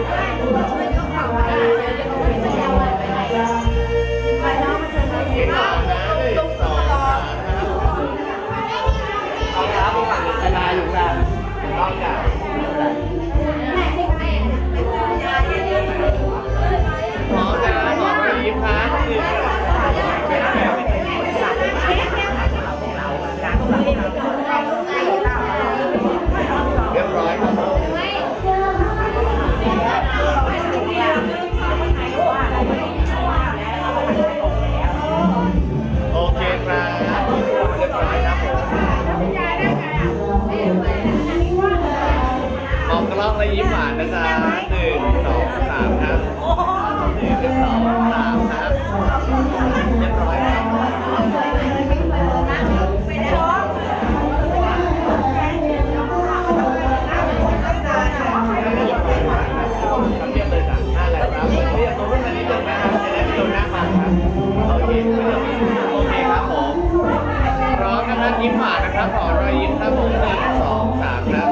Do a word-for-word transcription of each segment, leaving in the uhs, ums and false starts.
ยิ้มหวานนะครับขอรอยยิ้มครับผมหนึ่งสองสามครับ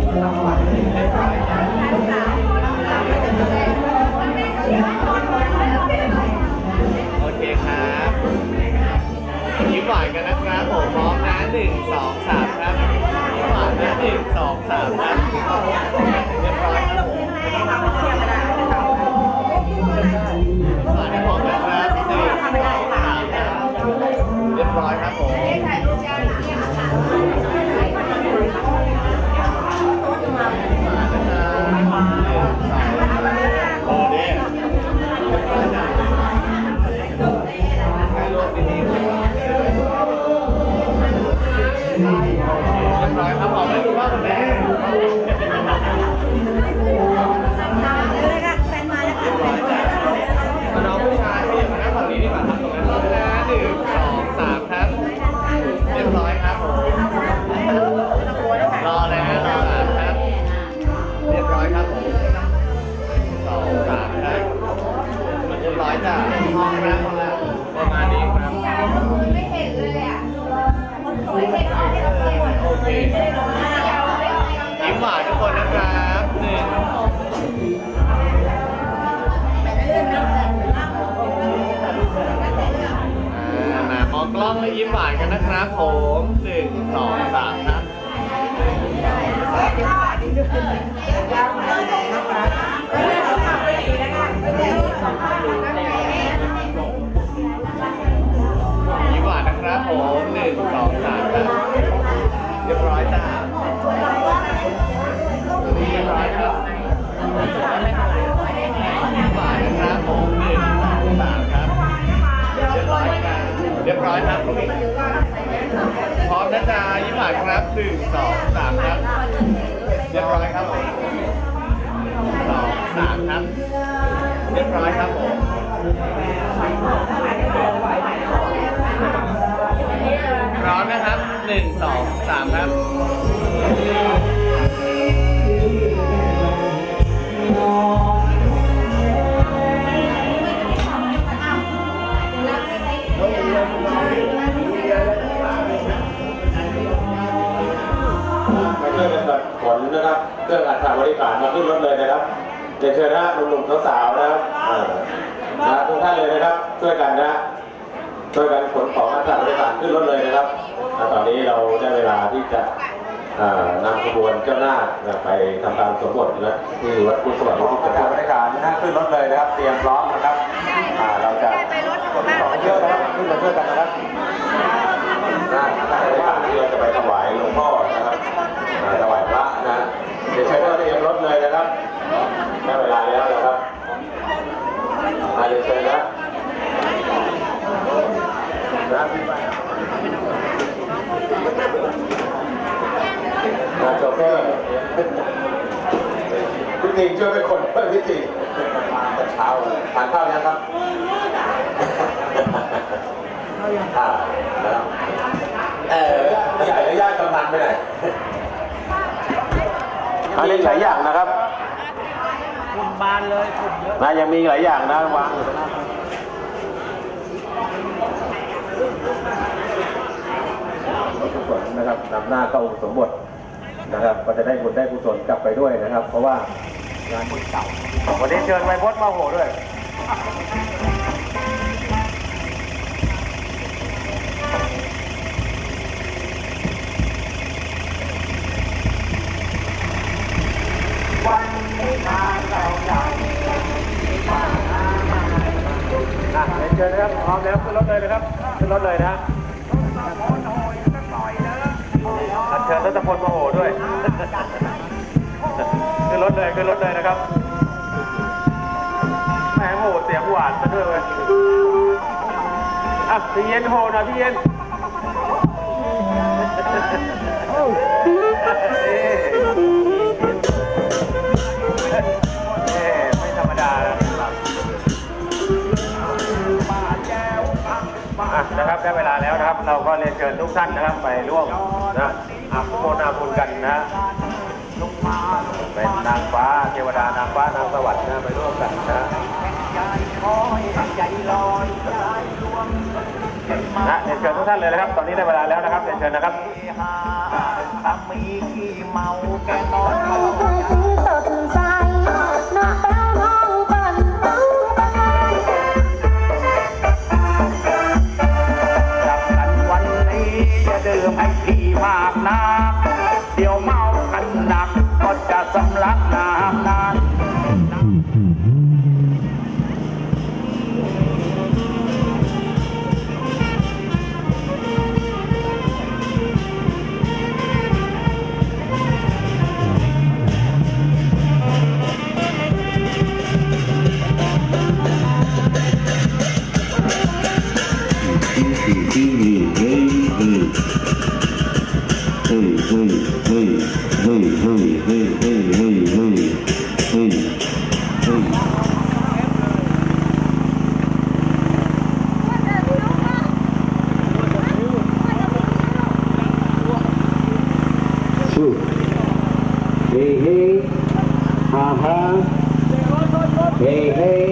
โอเคครับยิ้มหวานกันนะครับผมพร้อมนะหนึ่งสองสามครับยิ้มหวานนะหนึ่งสองสามครับเรียบร้อยครับผมหวานให้พร้อมนะครับหนึ่งสองสามครับเรียบร้อยครับผมร้อยครับผมไม่รู้ว่าคุณแม่เลยค่ะแฟนมาแล้วค่ะน้องผู้ชายที่อยู่หน้าฝั่งนี้ดีกว่าครับตรงนั้นรอบนะหนึ่งสองสามครับเรียบร้อยครับผมรอแล้วรอสามครับเรียบร้อยครับผมสองสามครับเรียบร้อยจ้ะห้องนะห้องละประมาณนี้ครับไม่เห็นเลยอ่ะไม่เห็นเลยโอเคยิ้มหวานทุกคนนะครับหนึ่งมามองกล้องแล้วยิ้มหวานกันนะครับผมหนึ่งสองสามครับยิ้มหวานนะครับผมหนึ่งสองสามครับเรียบร้อยจ้าเรียบร้อยครับยิ้มหวานนะครับผมหนึ่งสองสามครับเรียบร้อยครับเรียบร้อยครับพร้อมนะจ๊ะยิ้มหวานครับหนึ่งสองสามครับเรียบร้อยครับผมสองสามครับเรียบร้อยครับผมพร้อมนะครับหนึ่งสองสามครับมาช่วยกันตัดขนนะครับเครื่องอัดถ่ายบริการมาขึ้นรถเลยนะครับเดี๋ยวเชิญนะหนุ่มๆสาวๆนะครับนะทุกท่านเลยนะครับช่วยกันนะช่วยกันขนของอัดถ่ายบริการขึ้นรถเลยนะครับตอนนี้เราได้เวลาที่จะนำขบวนเจ้าหน้าไปทำการสมบทนะที่วัดพุทธสวัสดิ์ที่จะบริการนะขึ้นรถเลยนะครับเตรียมพร้อมนะครับเราจะของเยอะนะครับขึ้นมาช่วยกันนะครับนะที่เราจะไปถวายหลวงพ่อนะครับถวายพระนะเดี๋ยวใช้เตรียมรถเลยนะครับได้เวลาแล้วนะครับมาเดี๋ยวเชิญนะนะมาโชเฟอร์พี่ติงช่วยไปคนเพื่อพี่ติงมาแต่เช้าเลยทานข้าวยังครับอ่าแล้วเออใหญ่และญาติกำนันไปไหนอันนี้หลายอย่างนะครับคุณบานเลยคุณเยอะนะยังมีหลายอย่างนะวางอยู่ตรงนั้นกุศลนะครับนำหน้าเข้าสมบทนะครับก็จะได้บุญได้กุศลกลับไปด้วยนะครับเพราะว่างานคนเก่าวันนี้เชิญไวโพสมาโหด้วยวันนี้ทางเราจะอ่ะเชิญนะครับพร้อมแล้วขึ้นรถเลยนะครับขึ้นรถเลยนะเชิญรัตพลมาโหด้วยขึ้นรถเลยขึ้นรถเลยนะครับแหมโหเสียงหวานมาด้วยเลยอ่ะพี่เย็นโหนะพี่เย็นไม่ธรรมดานะครับนะครับได้เวลาแล้วนะครับเราก็เรียนเชิญทุกท่านนะครับไปร่วมนะอาบโมนาบุญกันนะเป็นนางฟ้าเทวดานางฟ้านางสวรรค์นะไปร่วมกันนะนะเรียนเชิญทุกท่านเลยนะครับตอนนี้ได้เวลาแล้วนะครับเรียนเชิญนะครับมีขี้เมาแกนอนดื่มให้พี่มากนักเดี๋ยวเมากันหนักก็จะสำลักน้ำนานHey hey, ha ha, hey hey.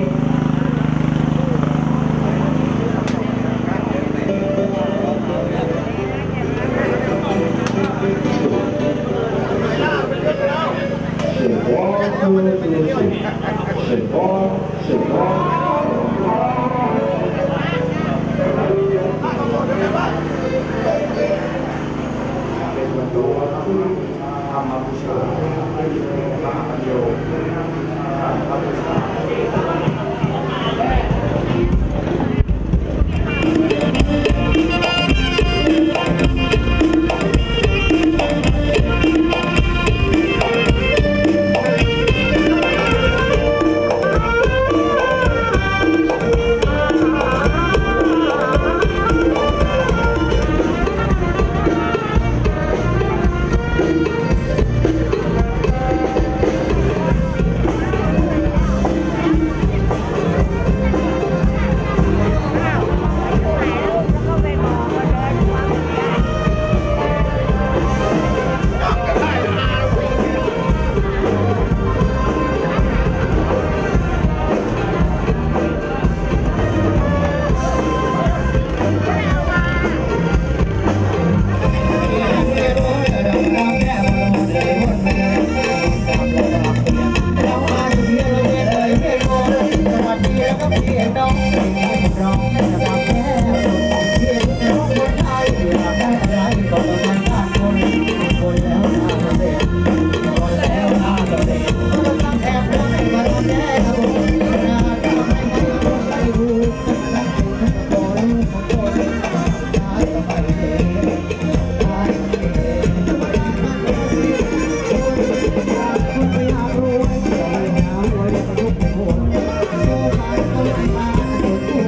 Thank you.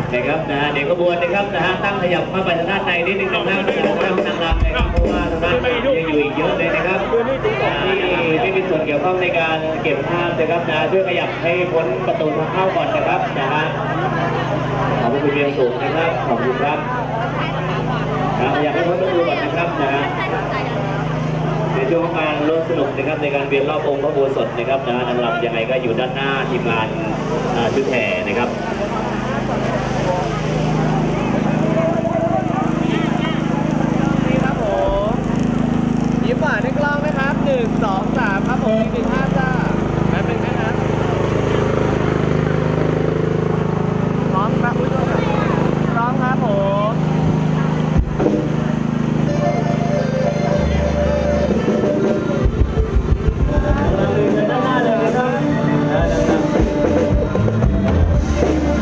นะครับนะฮะเดี๋ยวขบวนนะครับนะฮะตั้งขยับเข้าไปทางด้านในนิดนึงนะครับทางด้านนางรำนะครับเพราะว่าทางด้านยังอยู่อีกเยอะเลยนะครับที่ไม่มีส่วนเกี่ยวข้องในการเก็บภาพนะครับนะช่วยขยับให้พ้นประตูทางเข้าก่อนนะครับนะฮะขอบคุณเรียนสูงนะครับขอบคุณครับขยับให้พ้นประตูก่อนนะครับนะฮะในช่วงของการร่วมสนุกนะครับในการเวียนรอบองค์พระโบสถนะครับนะนางรำยังไงก็อยู่ด้านหน้าทีมงานชุดแห่นะครับนี่ครับผมยิ้มหวานในกล้องนะครับหนึ่งสองสามครับผมหนึ่งห้าจ้าแป๊บนึงนะครับพร้อมครับผู้ชมพร้อมครับผมด้านหน้าเลยนะครับ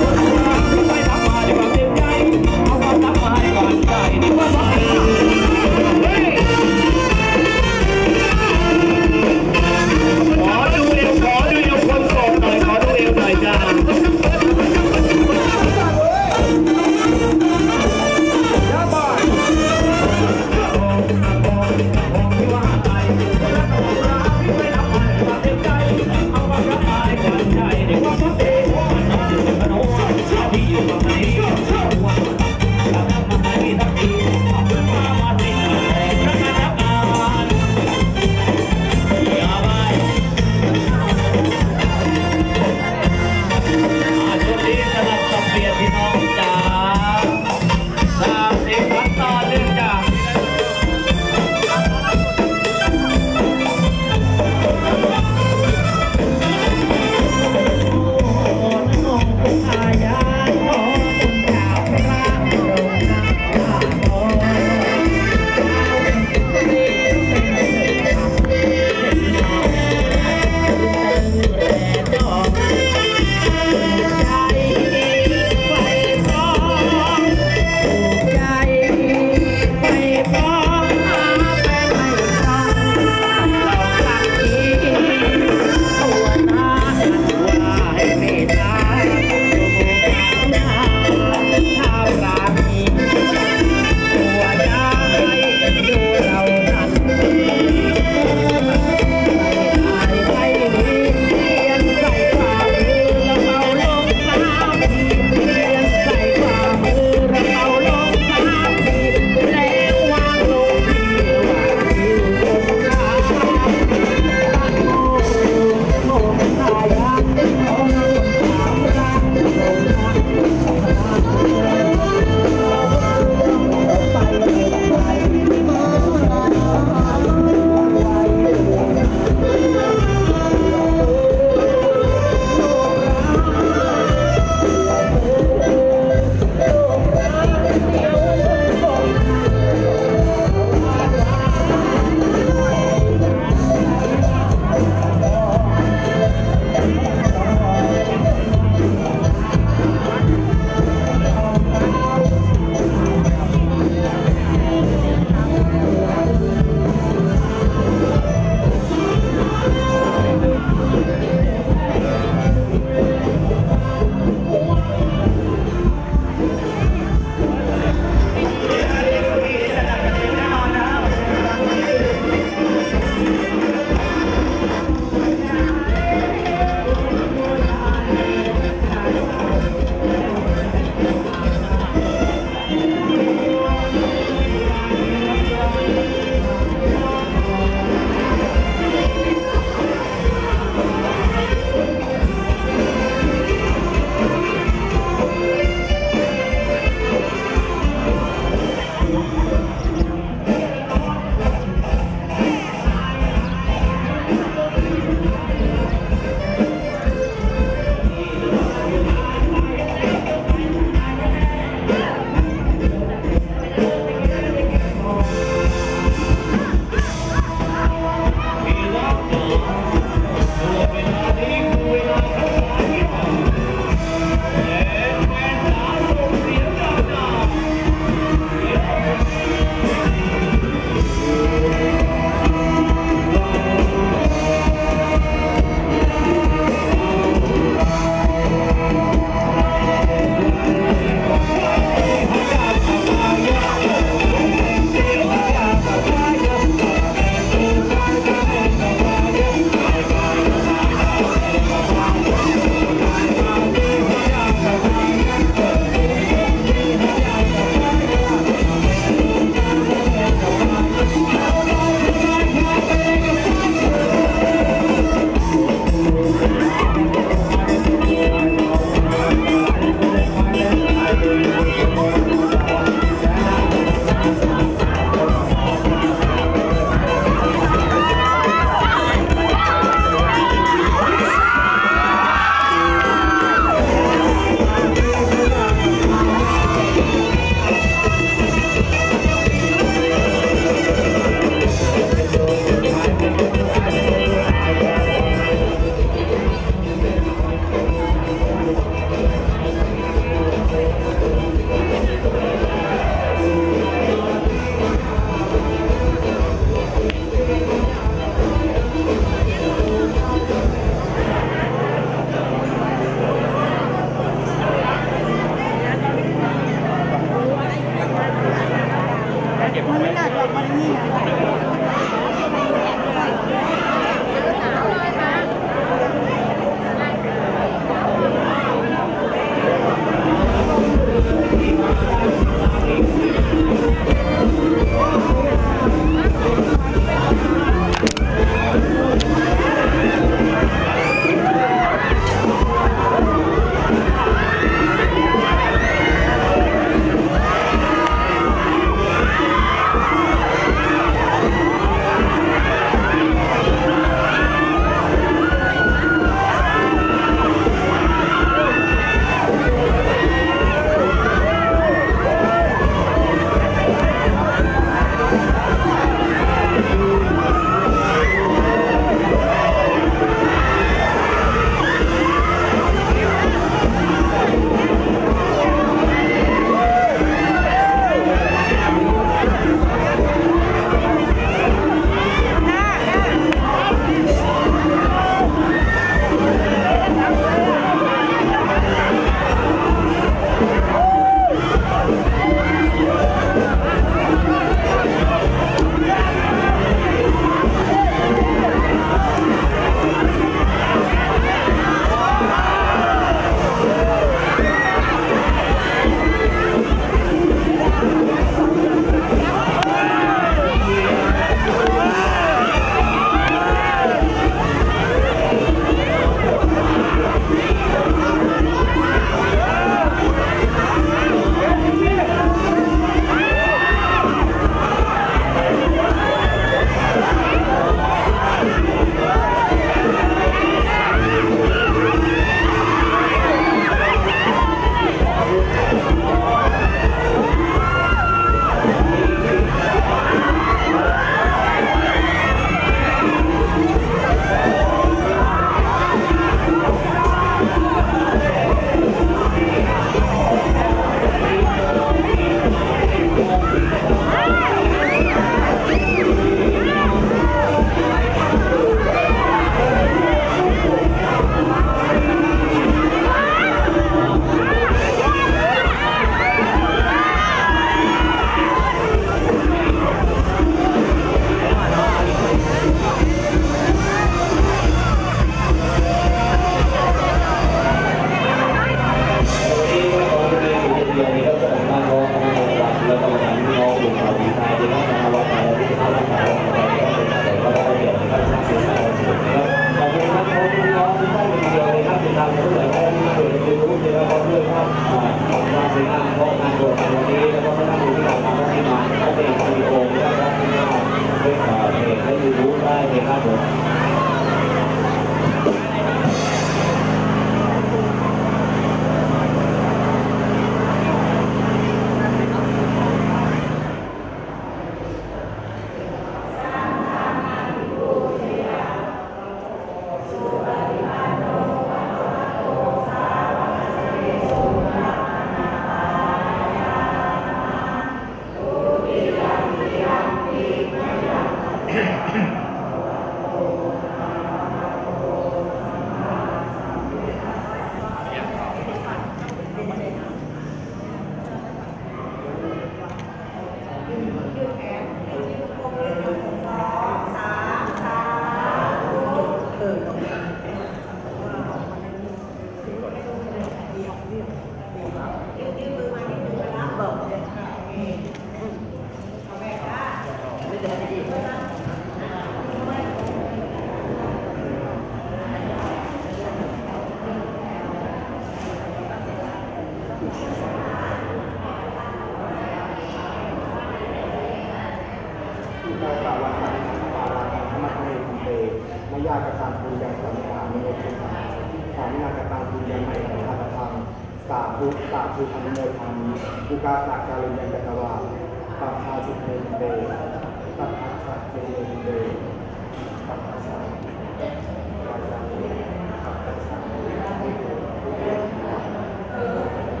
กตังปุญญังสัมปานิโมทิตังสามินากตังปุญญังไมหังคาตังสาธุสาธุอนุโมทามิอุกาสากาลิยังกัตวาปัปพาสิเตเตปัปพาสัจเจเตปัปพาสัจวาจามิปัปพาสัจวิโภทุเตเต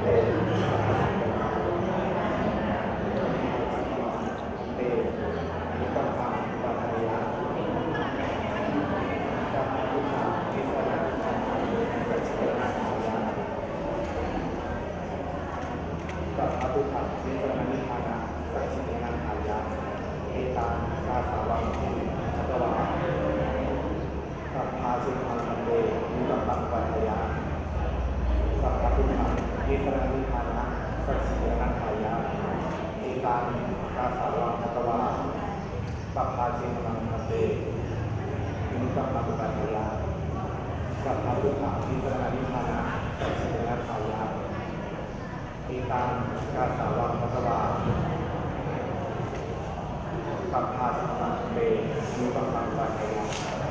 เตมิตังปังปัปพายะสัพพะพุทธาทิสระสัพพะสัจเจนะขายะสัพพะพุทธาทิสระนิพพานะสัจเจนะขายะเอตังกาสาวังทิอัตวะสัพพะสิทังคันเตมิตังปังปัปพายะสัพพะพุทธาทิสระนิพพานะสัจเจนะขายะเอตังกาสาวังอัตวะสัพพะสิทังคันเตมิตังปังปัปพายะสัพพะพุทธาทิสระนิพพานะสัจเจนะขายะเอตังกาสาวังอัตวะสัพพะสิทังคันเตมิตังปังปัปพายะ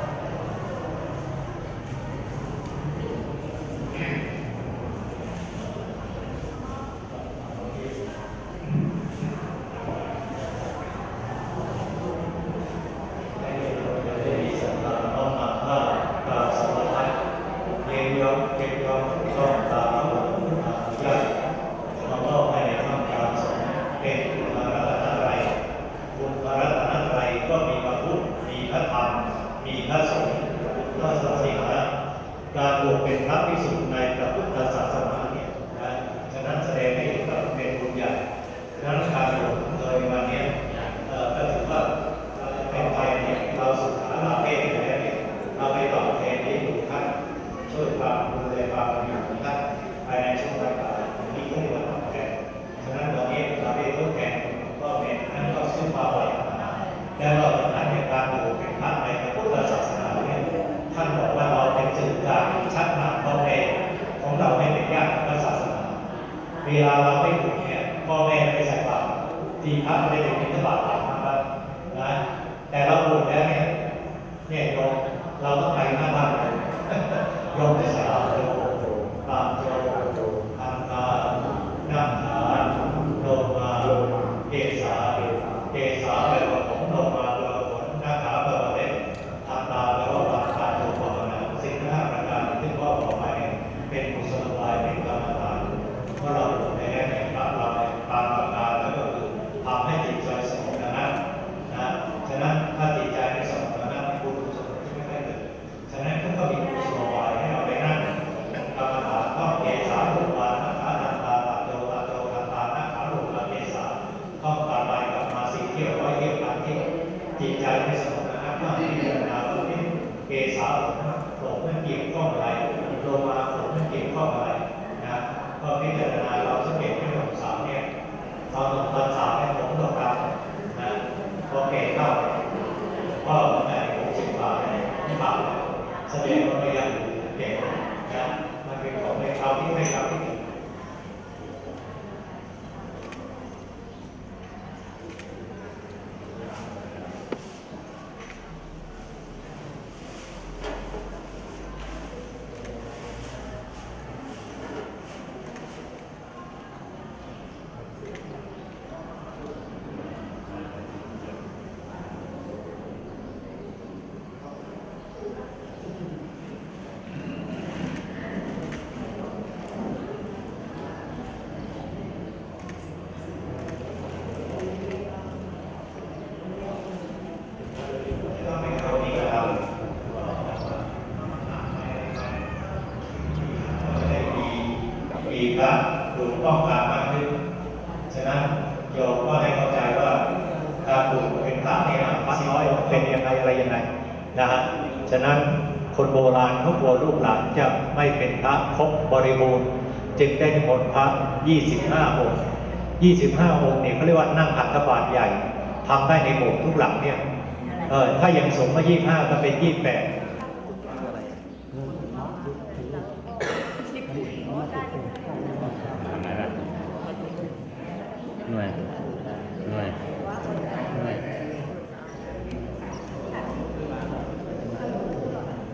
การบวชเป็นพระภิกษุในพระพุทธศาสนาเนี่ยนะฉะนั้นแสดงให้เห็นว่าเป็นบุญใหญ่ฉะนั้นการบวชโดยวันนี้ก็ถือว่าเป็นไปเนี่ยเราศึกษาลาเพศแล้วเนี่ยเราไปตอบแทนที่ถูกท่านช่วยความดูแลความเป็นอยู่ของท่านภายในช่วงเวลาที่เขาเรียกว่าตอบแทนฉะนั้นตอนนี้เราไปทดแทนก็เป็นนั่นก็ซึ่งความไหวแล้วเราจากนั้นในการบวชเป็นพระในพระพุทธศาสนาเนี่ยท่านบอกว่าเราเป็นสื่อกลางชักนำพ่อแม่ของเราไม่เป็นญาติพระศาสนาเวลาเราไม่บวชเนี่ยพ่อแม่ไม่ใส่บาตรที่พระไม่ได้บิณฑบาตนะครับนะแต่เราบวชแล้วเนี่ยเนี่ยโยมเราต้องไปหน้าบ้านโยมจะใส่บาตรโยมบาตรโยมอันตานักขาโลมาเกศาเกศาแปลว่าผมโลมาแปลว่าผลนักขาแปลว่าเล็บอันตาแปลว่าบาตรการโยมภาวนาสิ่งที่ห้าประการที่พ่อบอกไปเป็นกุศลลายเป็นกรรมฐานเมื่อเราบวชในแง่ในพระเราในตามประการแล้วก็คือทำให้จิตใจสงบนะนะนะฉะนั้นถ้าจิตใจไม่สงบนะบุญกุศลที่ไม่ได้เกิดฉะนั้นก็มีกุศลลายให้เราไปนั่งกรรมฐานท่องเกศาลูกวานักขานันตาตะโยตะโยตะตานักขาลูกวาเกศาท่องกลับไปกลับมาสี่เที่ยวร้อยเที่ยวพันเที่ยวจิตใจไม่สงบนะก็พิจารณาว่าเกศาผมมันเกี่ยวข้องอะไรโลมาผมมันเกี่ยวข้องอะไรนะก็พิจารณาเราสังเกตที่หนุ่มสาวเนี่ยตอนตอนสาวเนี่ยผมตกดำนะพอเกศเข้าก็แม่หกสิบบาทไม่บาทแสดงว่าไม่ยังเก่งนะมันเป็นของในคราวที่ไม่คราวที่หนึ่งอีกครั้งถูกต้องตามมากขึ้นฉะนั้นโยมก็ให้เข้าใจว่าการบวชเป็นพระเนี่ยพระน้อยเป็นยังไงอะไรยังไงนะฮะฉะนั้นคนโบราณเขากลัวลูกหลานจะไม่เป็นพระครบบริบูรณ์จึงได้นิมนต์พระยี่สิบห้าองค์ยี่สิบห้าองค์เนี่ยเขาเรียกว่านั่งอัฐบาตใหญ่ทำได้ในโบสถ์ทุกหลังเนี่ยเออถ้ายังสงฆ์มายี่สิบห้าก็เป็นยี่สิบแปดหน่วยหน่วยหน่วย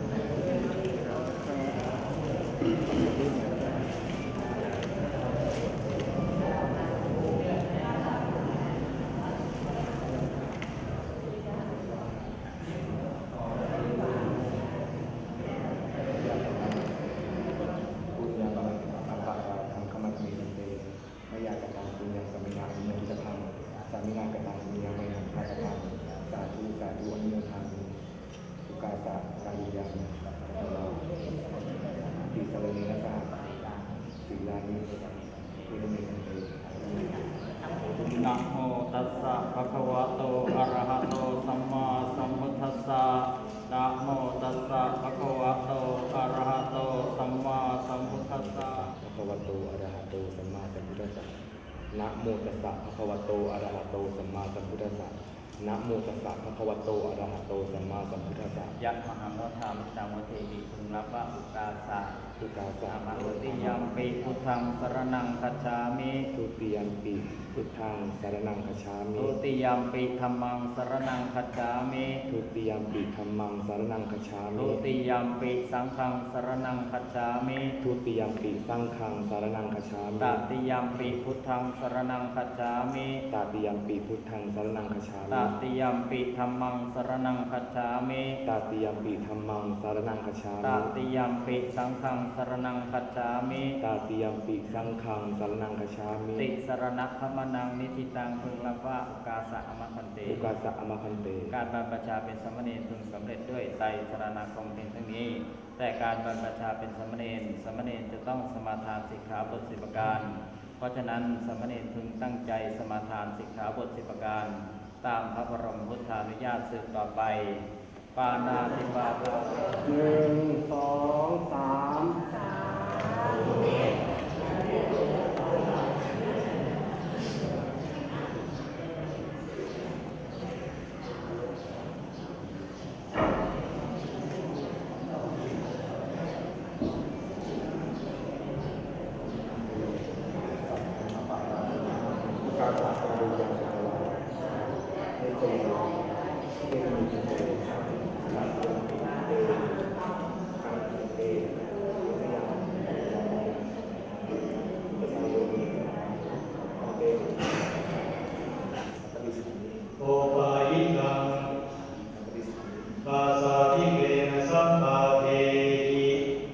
มิอิมิคันเตนะโมตัสสะภะคะวะโตอะระหะโตสัมมาสัมพุทธัสสะนะโมตัสสะภะคะวะโตอะระหะโตสัมมาสัมพุทธัสสะภะคะวะโตอะระหะโตสัมมาสัมพุทธัสสะนะโมตัสสะภะคะวะโตอะระหะโตสัมมาสัมพุทธัสสะนะโมตัสสะภะคะวะโตอะระหะโตสัมมาสัมพุทธัสสะยัตมหังรัฐามุตังวเทหิพึงรับว่าอุกาสะทุกาสะอามาติยัมปิพุทธังสรณังคัจฉามิทุติยัมปิพุทธังสารนังคัจฉามิทุติยัมปิธัมมังสรณังคัจฉามิทุติยัมปิธัมมังสารนังคัจฉาทุมิติยัมปิสังฆังสรณังคัจฉามิทุติยัมปิสังฆังสารนังคัจฉาตมิติยัมปิพุทธังสรณังคัจฉามิตติยัมปิพุทธังสารนังคัจฉาตมิติยัมปิธัมมังสรณังคัจฉามิตติยัมปิธัมมังสารนังคัจฉาตมิติยัมปิสังฆังสรณังคัจฉามิตติยัมปิสังฆังสารนังคัจฉามิติสรณะขมนังนิธิตังพึงรับว่าอุกาสะอมคันเตอุกาสะอมคันเตการบรรพชาเป็นสามเณรพึงสำเร็จด้วยไตรสรณคมเพียงเท่านี้ แต่การบรรพชาเป็นสามเณรสามเณรจะต้องสมาทานสิกขาบทสิบประการ เพราะฉะนั้นสามเณรพึงตั้งใจสมาทานสิกขาบทสิบประการ ตามพระบรมพุทธานุญาตสืบต่อไป ปานาติปาตาหนึ่งสองสามโอปายิกังปาสาธิเกนะสัมปาเทหิ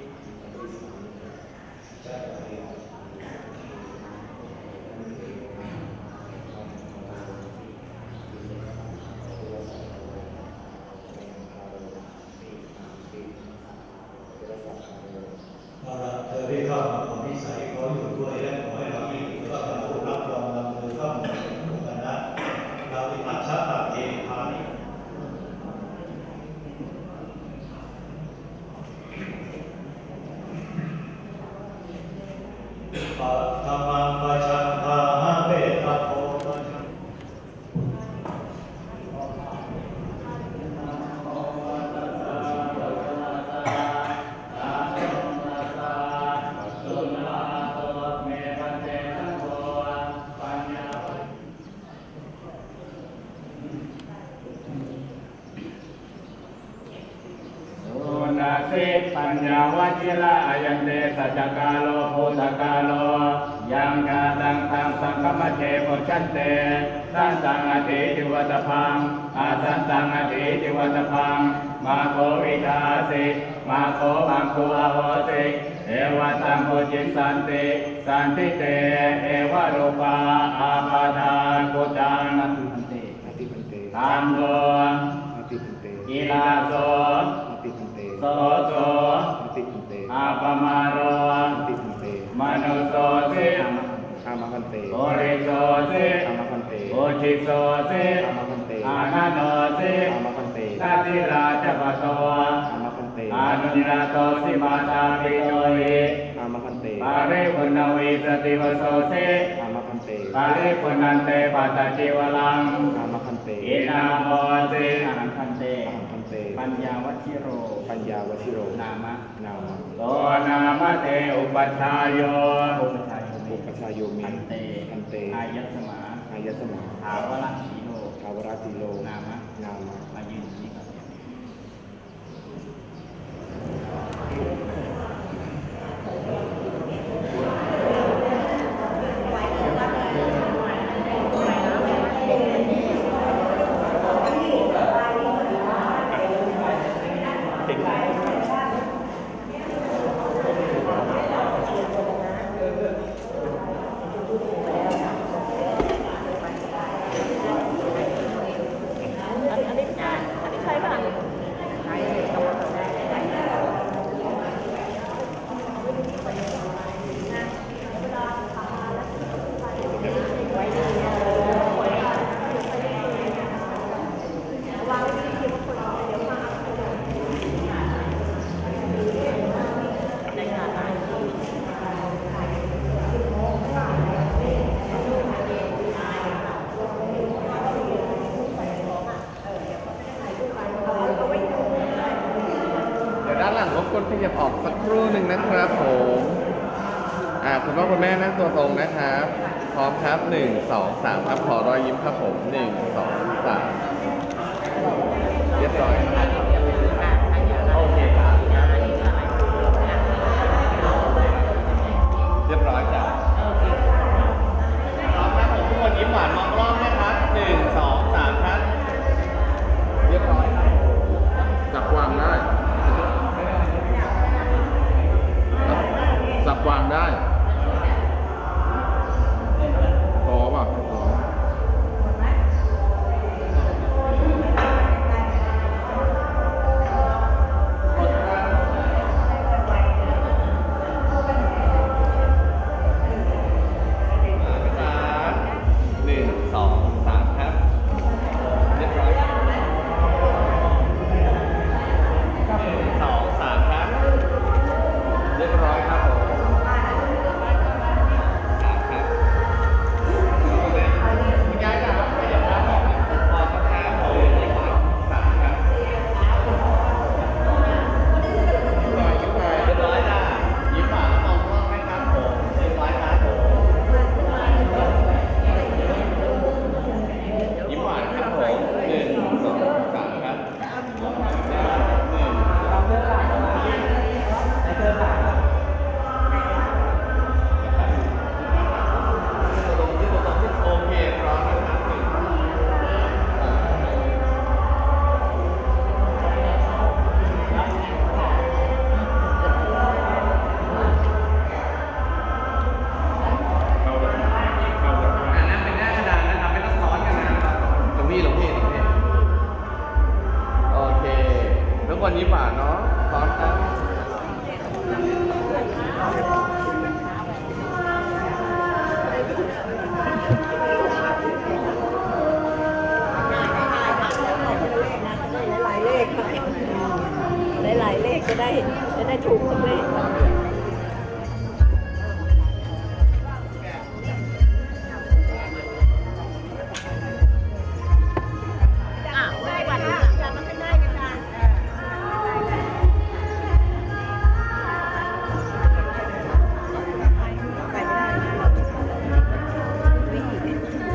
เอาละเธอได้เข้ามาของนิสัยเขาอยู่ด้วยและขอให้เรามีก็จะผู้รับรองนำมือเข้ามาเป็นผู้กันนะเราอิมัชชะตะเกพานิปัตตมังปัจฉันทาหะเวทะโพปัจฉันนาสิปัญญาวชิระยันเตสัจกาโลภูตกาโลยังกาตังทางสังฆมเทปุชันเตสันตังอธิจิวัตพังอาสันตังอธิจิวัตพังมาโควิทาสิมาโคบังคุอโหสิเอวตังโพจิสันติสันติเตเอวะรูปาอาปาทานกุจังนันติอาติพันเตตังโกอาติพันเตกีลาโสอาติพันเตโสโสอาติพันเตอาปมาโรอาติพันเตมนุโสสิอามาพันเตโอริโสสิอามาพันเตโอชิโสสิอามาพันเตอานาโนสิอามาพันเตนาทิราชปโตอามาพันเตอานุนิราโตสิมาตาปิโนหิอามาพันเตปาริปุณวิสติวโสสิอามาพันเตปาริปุณันเตปัตตจิวลังอามาพันเตอินาโมสิอาหังคันเตอาหังพันเตปัญญาวชิโรปัญญาวชิโรนามะนามะโตนามะเตอุปัชฌายโยอุปชายโยอุปชายโยมิอันเตอันเตอายัสมาอายสมาภาวะสีโลภาวราติโลนามะนามะมายืนอยู่นี่ครับอันนี้อันนี้ใช่ป่ะกวนขยับออกสักครู่หนึ่งนะครับผมอ่าคุณพ่อคุณแม่นั่งตัวตรงนะครับพร้อมครับหนึ่งสองสามครับขอรอยยิ้มครับผมหนึ่งสองสามเรียบร้อยครับโอเคครับเรียบร้อยจ้ะพร้อมครับผมทุกคนยิ้มหวานมองกล้องนะครับหนึ่งสองสามครับเรียบร้อยครับจับวางได้จับวางได้พอป่ะพอหนึ่งสองสามครับเรียบร้อยครับหนึ่งสองสามครับเรียบร้อยครับผมครับคุณยายครับขยับด้านออกออกข้างๆเลยยิ้มหวานสามครับยิ้มหวานยิ้มหวานเรียบร้อยจ้ะยิ้มหวานแล้วมองกล้องไหมครับผมเรียบร้อยครับผมยิ้มหวานครับผมหนึ่งสองสามครับหนึ่งโอเคพร้อมนะครับหนึ่งอ่านั่งเป็นหน้ากระดานนะครับไม่ต้องซ้อนกันนะครับหลวงพี่หลวงพี่หลวงพี่โอเคทุกคนยิ้มหวานเนาะพร้อมครับหลายเลขหลายเลขจะได้จะได้ถูกทุกเลขอ้าวได้วันนี้มันไม่ได้กันนะไปไม่ได้วิธี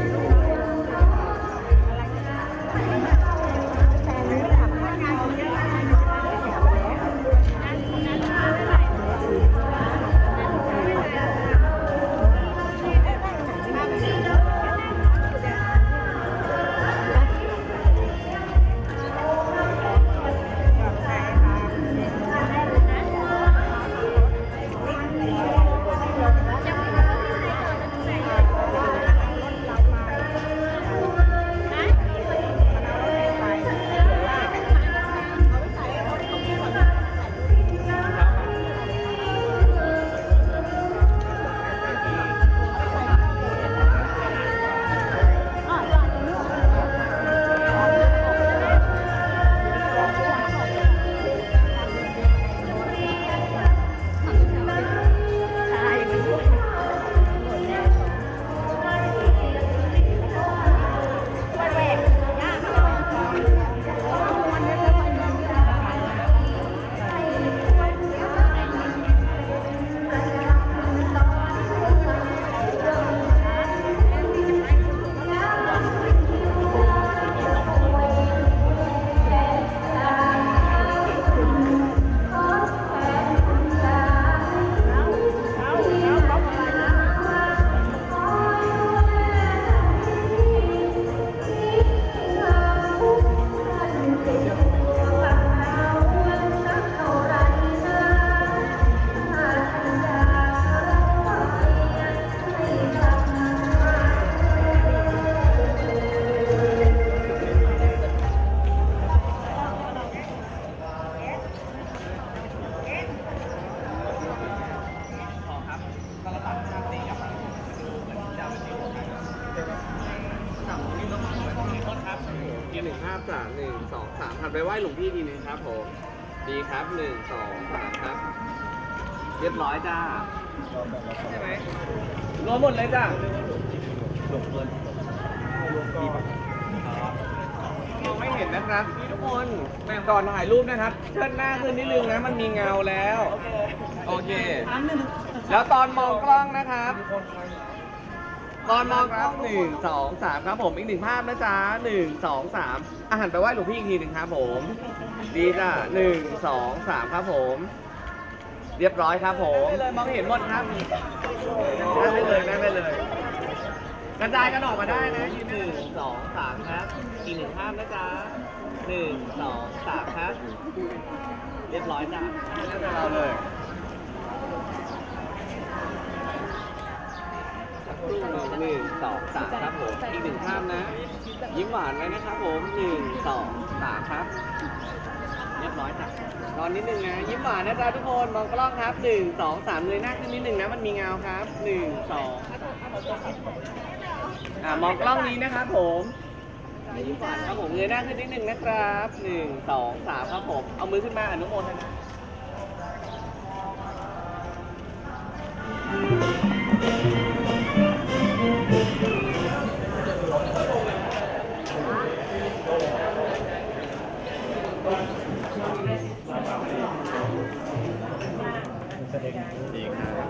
หนึ่งภาพจากหนึ่งสองสามหันไปไหว้หลวงพี่ทีนึงครับผมดีครับหนึ่งสองสามครับเรียบร้อยจ้าใช่ไหมรวมหมดเลยจ้าลงเงินมองไม่เห็นนะนะครับพี่ทุกคนก่อนถ่ายรูปนะครับเชิดหน้าขึ้นนิดนึงนะมันมีเงาแล้วโอเคแล้วตอนมองกล้องนะครับตอนมองกล้องหนึ่งสองสามครับผมอีกหนึ่งภาพนะจ๊ะหนึ่งสองสามอาหารไปไหว้หลวงพี่อีกทีหนึ่งครับผมดีจ้ะหนึ่งสองสามครับผมเรียบร้อยครับผมได้เลยมองเห็นหมดครับนั่งได้เลยนั่งได้เลยกระจายกันออกมาได้นะยืนหนึ่งสองสามครับอีกหนึ่งภาพนะจ๊ะหนึ่งสองสามครับเรียบร้อยจ้ะแล้วแต่เราเลยหนึ่งสองสามครับผมอีกหนึ่งภาพนะยิ้มหวานไว้นะครับผมหนึ่งสองสามครับเรียบร้อยจ้ะตอนนิดนึงนะยิ้มหวานนะจ๊ะทุกคนมองกล้องครับหนึ่งสองสามเลยหน้าขึ้นนิดนึงนะมันมีเงาครับหนึ่งสองอ่ามองกล้องนี้นะครับผมยิ้มหวานครับผมเงยหน้าขึ้นนิดนึงนะครับหนึ่งสองสามครับผมเอามือขึ้นมาอนุโมทนาดีครับ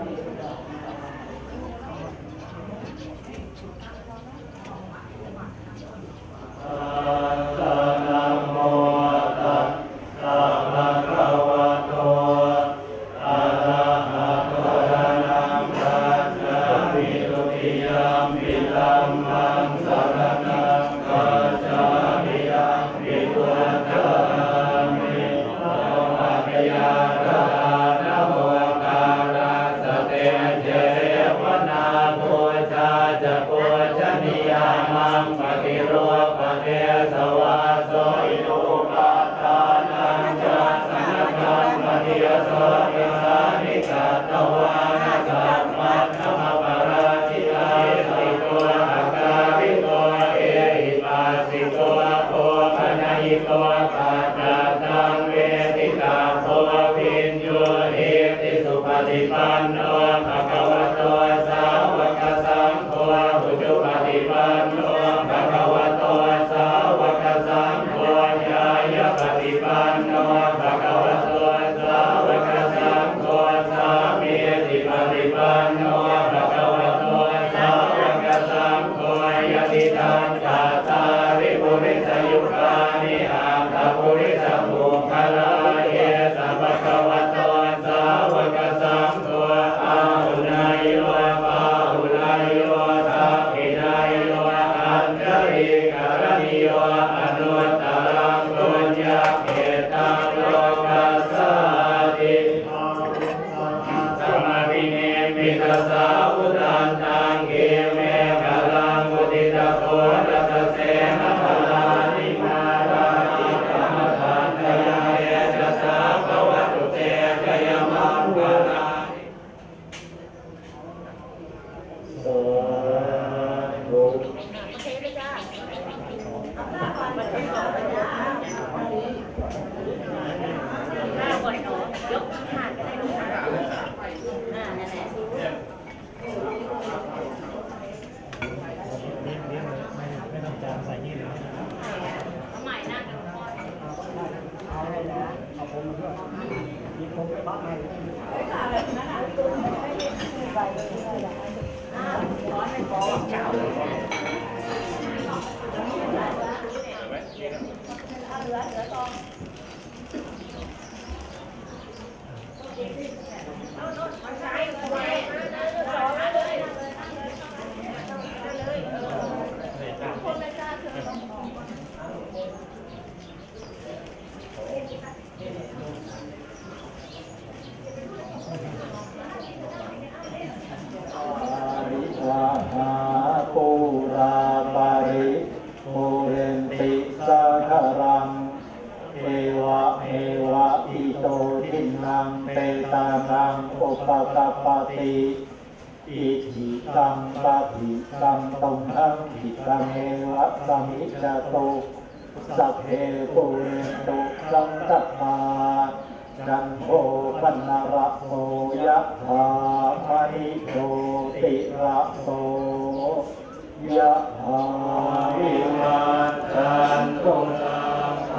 ปูราปาริปูเรนติสาคารังเอวะเอวะอิโตทินังเปตานังอุปกัปปติอิจิตังปะติตังตุมหังอิตังเอวะสมิจจตุสัพเพปูเรนตุสังกัปปาจันโทปนะระโสยะถามณิโชติระโสยะถาวิวัชชันตุสัพพ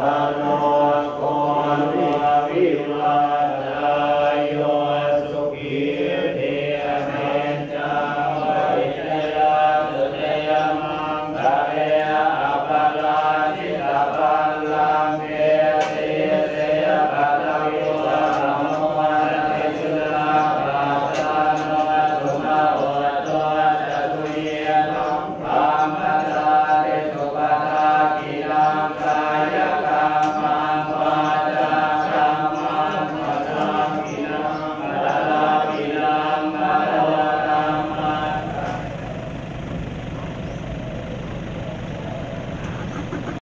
ย